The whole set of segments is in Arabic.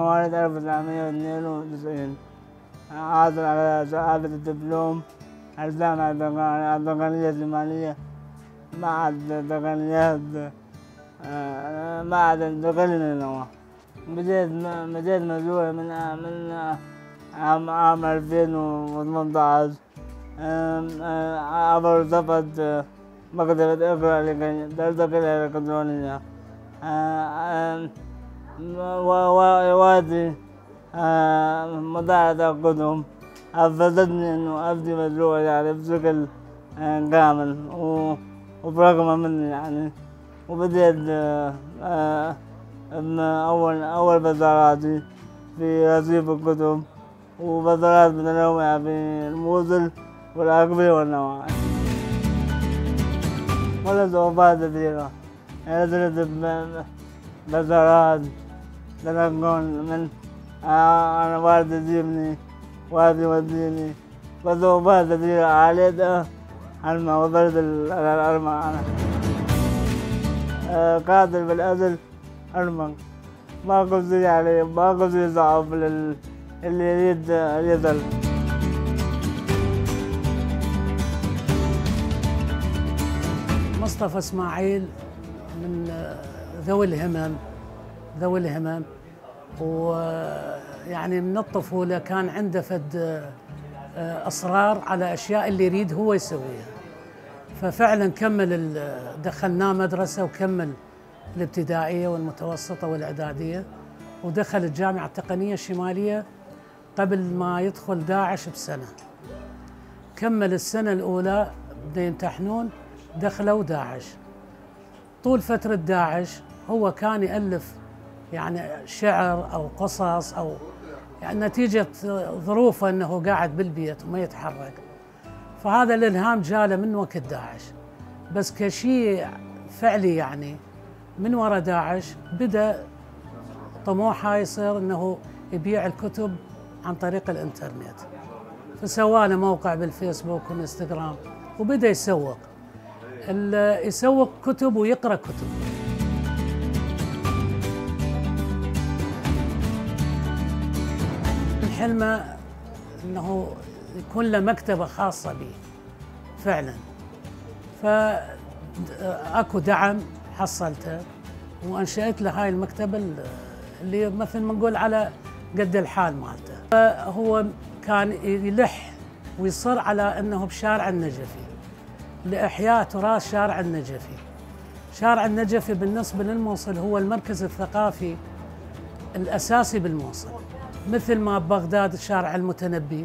مواليد 1992. حاصل على شهادة الدبلوم الجامعة التقنية الشمالية، معهد تقنيات معهد تقني للنوى. بديت مشروعي من عام 2018 عبر صفحة مكتبة اقرأ لكي تلتقي الإلكترونية. ووالدي مطالعة الكتب حفزتني إنه أبدي مشروعي يعني بشكل كامل وبرغم مني يعني. وبديت أول بزاراتي في رصيف الكتب، وبزارات متنوعة في الموصل والأقبية والنواحي. ولد وفاة كثيرة، نزلت بزارات تنقل من أنا والدي يجيبني والدي يوديني، بس وفاة كثيرة عليتها حلمة وصلت الأرمى. أنا قاتل بالأزل حلمك، ما قلت يعني ما قلت صعب اللي يريد يصل. مصطفى إسماعيل من ذوي الهمم، ويعني من الطفولة كان عنده فد إصرار على أشياء اللي يريد هو يسويها. ففعلا دخلناه مدرسة وكمل الابتدائية والمتوسطة والإعدادية، ودخل الجامعة التقنية الشمالية قبل ما يدخل داعش بسنة. كمل السنة الأولى بدأ يمتحنون، دخلوا داعش. طول فترة داعش هو كان يألف يعني شعر أو قصص، أو يعني نتيجة ظروفه أنه قاعد بالبيت وما يتحرك، فهذا الإلهام جاله من وقت داعش. بس كشيء فعلي يعني من وراء داعش بدأ طموحه يصير أنه يبيع الكتب عن طريق الإنترنت، فسوى له موقع بالفيسبوك والإنستغرام وبدأ يسوق كتب ويقرأ كتب. حلمه أنه يكون له مكتبة خاصة به فعلا، فأكو دعم حصلته وأنشأت له هاي المكتبة اللي مثل ما نقول على قد الحال مالته. هو كان يلح ويصر على أنه بشارع النجفي لإحياء تراث شارع النجفي. شارع النجفي بالنسبة للموصل هو المركز الثقافي الأساسي بالموصل، مثل ما ببغداد شارع المتنبي.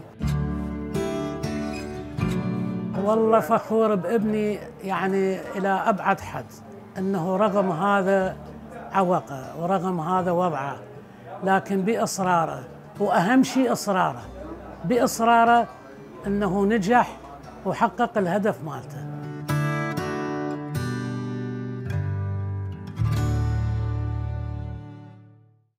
والله فخور بابني يعني إلى أبعد حد، أنه رغم هذا عوقه ورغم هذا وضعه، لكن بإصراره، وأهم شيء بإصراره أنه نجح وحقق الهدف مالته.